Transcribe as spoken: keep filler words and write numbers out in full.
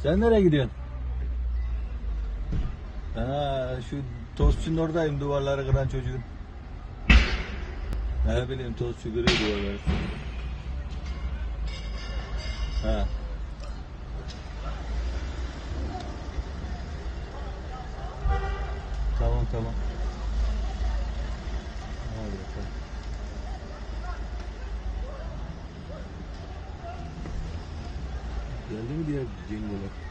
Sen nereye gidiyorsun? Ha, şu tostçunun oradayım, duvarları kıran çocuğun. Ne bileyim, tostçu kırıyor duvarları. Ha. Tamam tamam. Hadi bakalım. Geldi mi diğer cengolar?